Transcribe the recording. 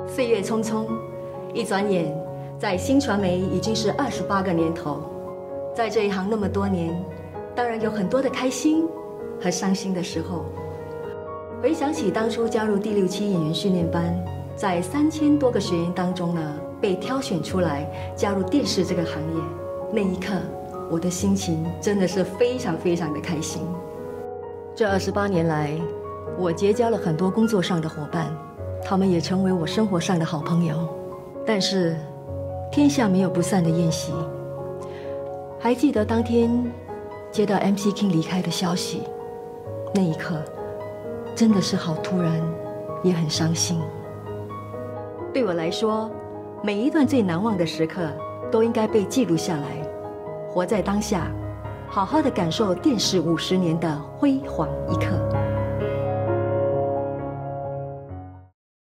岁月匆匆，一转眼，在新传媒已经是28个年头。在这一行那么多年，当然有很多的开心和伤心的时候。回想起当初加入第67演员训练班，在3000多个学员当中呢，被挑选出来加入电视这个行业，那一刻，我的心情真的是非常非常的开心。这28年来，我结交了很多工作上的伙伴，他们也成为我生活上的好朋友。但是，天下没有不散的宴席。还记得当天接到 MC King 离开的消息，那一刻真的是好突然，也很伤心。对我来说，每一段最难忘的时刻都应该被记录下来，活在当下，好好的感受电视50年的辉煌一刻。